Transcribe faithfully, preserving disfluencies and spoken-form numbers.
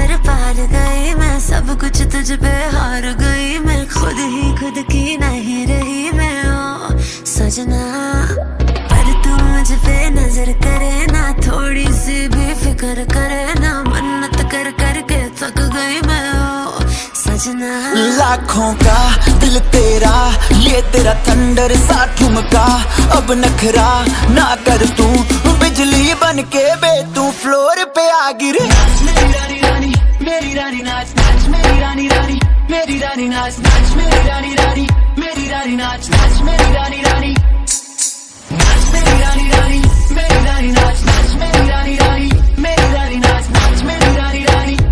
तेरे पार गई मैं, सब कुछ तुझ पे हार गई मैं, खुद ही खुद की नहीं रही मैं ओ सजना। पर तू मुझ पे नजर करे ना, थोड़ी सी भी फिक्र करे ना, मन्नत कर करके थक गई मैं ओ सजना। लाखों का दिल तेरा, ये तेरा थंडर सा ठुमका, अब नखरा ना कर तू, बिजली बन के बे तू फ्लोर पे आ गिरे। मेरी रानी रानी मेरी रानी नाच नाच, मेरी रानी रानी मेरी रानी नाच नाच, मेरी रानी रानी मेरी रानी नाच नाच, मेरी रानी रानी नाच, मेरी रानी रानी मेरी रानी नाच नाच, मेरी रानी रानी मेरी रानी नाच नाच, मेरी रानी रानी।